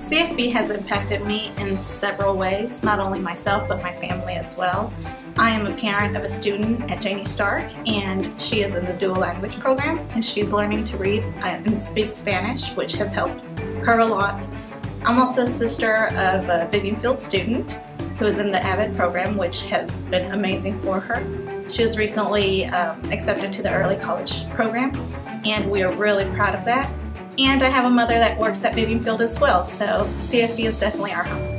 CFB has impacted me in several ways, not only myself but my family as well. I am a parent of a student at Janie Stark, and she is in the dual language program, and she's learning to read and speak Spanish, which has helped her a lot. I'm also a sister of a Vivian Field student who is in the AVID program, which has been amazing for her. She was recently accepted to the early college program, and we are really proud of that. And I have a mother that works at Vivian Field as well, so CFB is definitely our home.